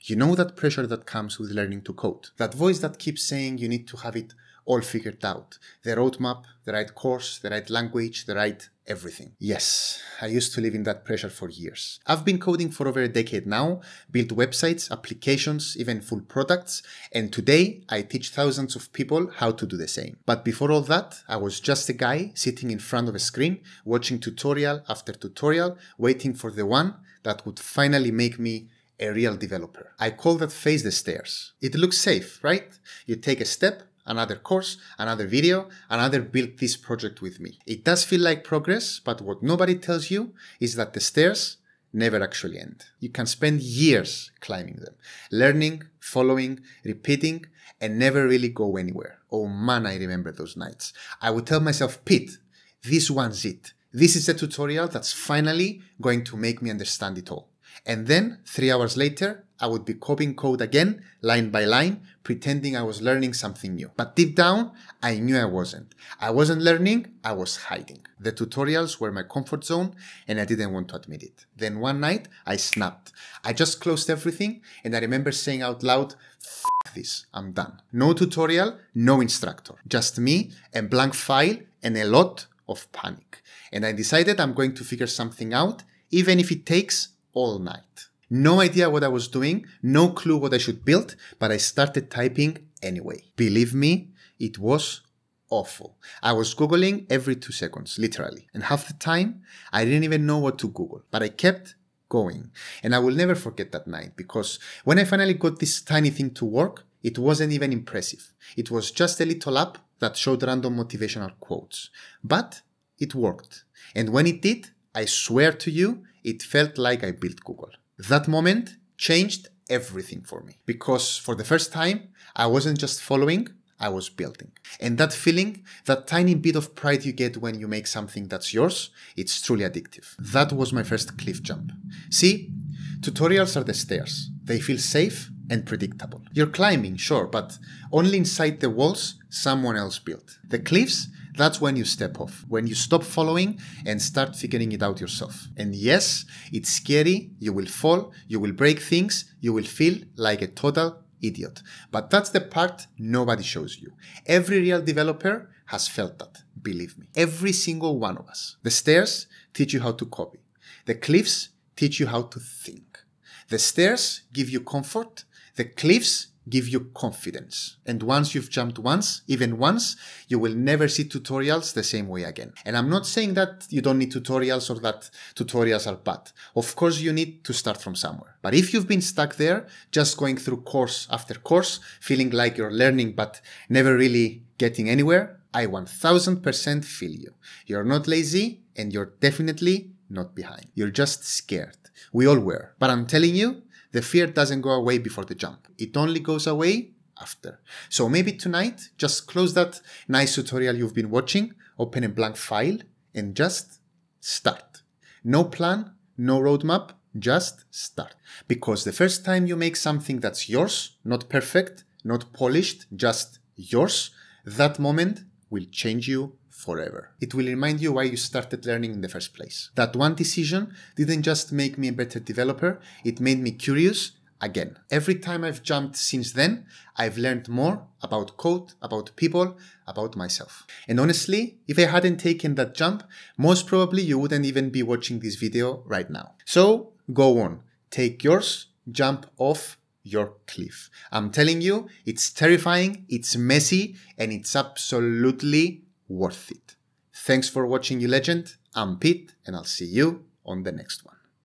You know that pressure that comes with learning to code? That voice that keeps saying you need to have it all figured out. The roadmap, the right course, the right language, the right everything. Yes, I used to live in that pressure for years. I've been coding for over a decade now, built websites, applications, even full products, and today I teach thousands of people how to do the same. But before all that, I was just a guy sitting in front of a screen, watching tutorial after tutorial, waiting for the one that would finally make me a real developer. I call that phase the stairs. It looks safe, right? You take a step, another course, another video, another build this project with me. It does feel like progress, but what nobody tells you is that the stairs never actually end. You can spend years climbing them, learning, following, repeating, and never really go anywhere. Oh man, I remember those nights. I would tell myself, Pete, this one's it. This is a tutorial that's finally going to make me understand it all. And then, 3 hours later, I would be copying code again, line by line, pretending I was learning something new. But deep down, I knew I wasn't. I wasn't learning, I was hiding. The tutorials were my comfort zone, and I didn't want to admit it. Then one night, I snapped. I just closed everything, and I remember saying out loud, "F this, I'm done." No tutorial, no instructor. Just me, a blank file, and a lot of panic. And I decided I'm going to figure something out, even if it takes all night. No idea what I was doing, no clue what I should build, but I started typing anyway. Believe me, it was awful. I was Googling every 2 seconds, literally. And half the time, I didn't even know what to Google, but I kept going. And I will never forget that night, because when I finally got this tiny thing to work, it wasn't even impressive. It was just a little app that showed random motivational quotes. But it worked. And when it did, I swear to you, it felt like I built Google. That moment changed everything for me, because for the first time, I wasn't just following, I was building. And that feeling, that tiny bit of pride you get when you make something that's yours, it's truly addictive. That was my first cliff jump. See, tutorials are the stairs. They feel safe and predictable. You're climbing, sure, but only inside the walls someone else built. The cliffs, that's when you step off, when you stop following and start figuring it out yourself. And yes, it's scary, you will fall, you will break things, you will feel like a total idiot. But that's the part nobody shows you. Every real developer has felt that, believe me. Every single one of us. The stairs teach you how to copy. The cliffs teach you how to think. The stairs give you comfort. The cliffs give you confidence. And once you've jumped once, even once, you will never see tutorials the same way again. And I'm not saying that you don't need tutorials or that tutorials are bad. Of course, you need to start from somewhere. But if you've been stuck there, just going through course after course, feeling like you're learning but never really getting anywhere, I 1000% feel you. You're not lazy and you're definitely not behind. You're just scared. We all were. But I'm telling you, the fear doesn't go away before the jump. It only goes away after. So maybe tonight, just close that nice tutorial you've been watching, open a blank file, and just start. No plan, no roadmap, just start. Because the first time you make something that's yours, not perfect, not polished, just yours, that moment will change you forever. It will remind you why you started learning in the first place. That one decision didn't just make me a better developer, it made me curious again. Every time I've jumped since then, I've learned more about code, about people, about myself. And honestly, if I hadn't taken that jump, most probably you wouldn't even be watching this video right now. So go on, take yours, jump off your cliff. I'm telling you, it's terrifying, it's messy, and it's absolutely worth it. Thanks for watching, you legend. I'm Pete, and I'll see you on the next one.